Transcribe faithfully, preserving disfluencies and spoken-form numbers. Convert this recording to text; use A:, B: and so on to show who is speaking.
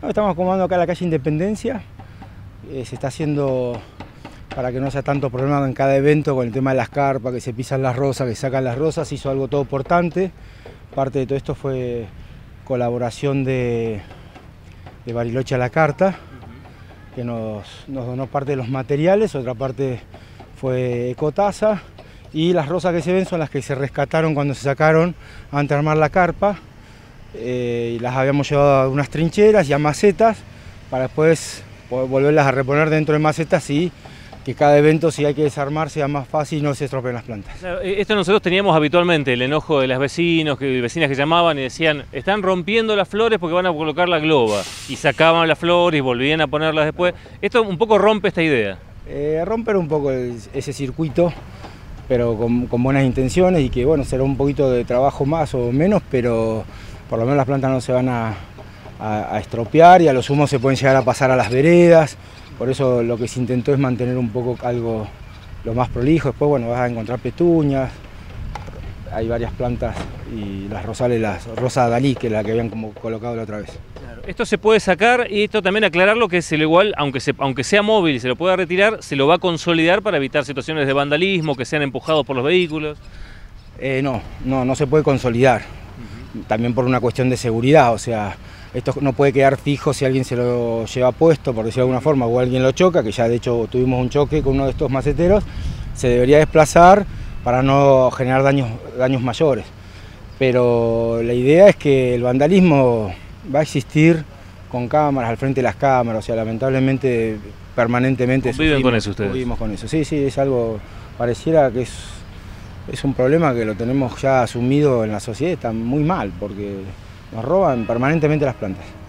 A: No, estamos acomodando acá la calle Independencia, eh, se está haciendo para que no sea tanto problema en cada evento con el tema de las carpas, que se pisan las rosas, que sacan las rosas, se hizo algo todo portante. Parte de todo esto fue colaboración de, de Bariloche a la Carta, que nos, nos donó parte de los materiales, otra parte fue Ecotasa, y las rosas que se ven son las que se rescataron cuando se sacaron antes de armar la carpa, eh, y las habíamos llevado a unas trincheras y a macetas para después poder volverlas a reponer dentro de macetas y que cada evento, si hay que desarmar, sea más fácil y no se estropeen las plantas.
B: Claro, esto nosotros teníamos habitualmente el enojo de las vecinos, que, vecinas que llamaban y decían, están rompiendo las flores porque van a colocar la globa, y sacaban las flores y volvían a ponerlas después. Esto un poco rompe esta idea.
A: Eh, romper un poco el, ese circuito, pero con, con buenas intenciones, y que bueno, será un poquito de trabajo más o menos, pero por lo menos las plantas no se van a, a, a estropear, y a lo sumo se pueden llegar a pasar a las veredas. Por eso lo que se intentó es mantener un poco algo lo más prolijo. Después bueno, vas a encontrar petuñas, hay varias plantas, y las rosales, las rosa Dalí, que es la que habían como colocado la otra vez.
B: Claro. Esto se puede sacar, y esto también aclararlo, que se lo igual, aunque, se, aunque sea móvil y se lo pueda retirar, se lo va a consolidar para evitar situaciones de vandalismo, que sean empujados por los vehículos.
A: Eh, no, no, no se puede consolidar, uh-huh. También por una cuestión de seguridad, o sea, esto no puede quedar fijo si alguien se lo lleva puesto, por decirlo de alguna forma, o alguien lo choca, que ya de hecho tuvimos un choque con uno de estos maceteros, se debería desplazar para no generar daños, daños mayores. Pero la idea es que el vandalismo va a existir con cámaras, al frente de las cámaras, o sea, lamentablemente, permanentemente
B: ¿Conviven con eso ustedes?
A: Convivimos con eso, sí, sí, es algo, pareciera que es, es un problema que lo tenemos ya asumido en la sociedad, está muy mal, porque nos roban permanentemente las plantas.